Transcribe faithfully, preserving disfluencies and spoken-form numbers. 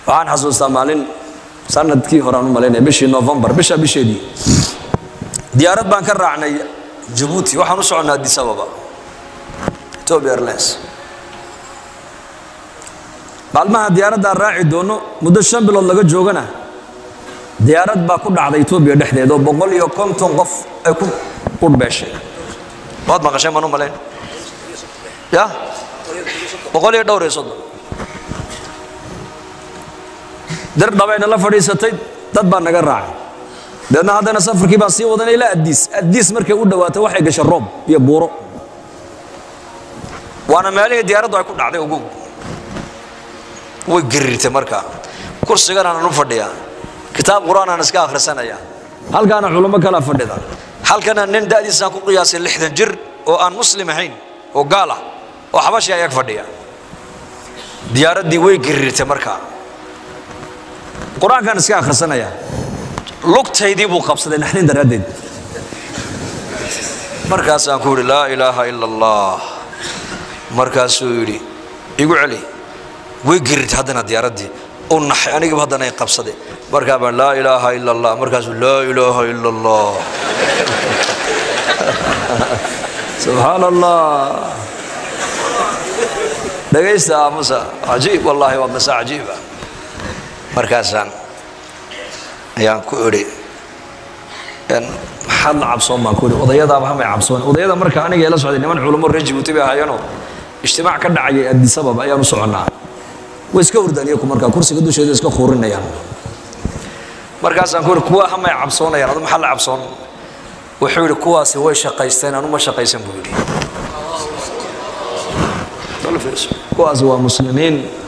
waxaan xasuustaa maalin sanadkii horaan u malaynay bishii November bisha bisheedii diyaarad baan ka raacnay Djibouti waxaan u soconaa Addis Ababa Ethiopia Airlines maalmaha diyaaradda raaci doono muddo shan bilood laga joogana diyaarad baa ku dhacday Ethiopia dhexdeeda oo boqol iyo konton qof ay ku qudbeeshay waad maqashay ma malayn ya boqol iyo dhowr iyo soddon dar dhabayna la fadhiisatay dad baa naga raacay dadna hadana safarkii baan sii wadanay ilaa Addis Addis markay u dhawaatay waxay gashay roob iyo buuro waana meelihii diyaaraddu ay ku dhacday ugu way girirtay markaa kursigan aan u fadhiyaa kitaab quraan aan iska akhrisanaya halkaana culimo kala fadhida halkana nin daadiisa ku qiyaasay lixdan jir oo aan muslim ahayn oo gaal ah oo xabashi ay fadhiya diyaaradii way girirtay markaa quraan kan iska akhrisanaya lugtaydii buu qabsaday naxdin daraadeed markaas aan ku yiri laa ilaaha illa allah markaas uu yiri igu celi way girirtay hadana diyaaradii oo naxay aniga hadana ay qabsaday markaa baan laa ilaaha illa allah markaas laa ilaaha illa allah subhanallah dhageysta musa ajiib wallahi waa masa ajiiba markaasaan ayaan ku iri in xal cabsoon baan ku iri odayada ma ma cabsoon odayada marka aniga ila socday niman culimo reer Djibouti bay ahaayeen ijtimaac ka dhacay Addis Ababa ayaan u soconaa way iska hurdaniyo ku marka kursiga dusheeda iska khoorinayaan markaasaan ku iri kuwa ma cabsoonayaan adoo maxal cabsoon wuxuu iri kuwaasi way shaqaysteen anu ma shaqaysan buu iri kuwaasi waa muslimiin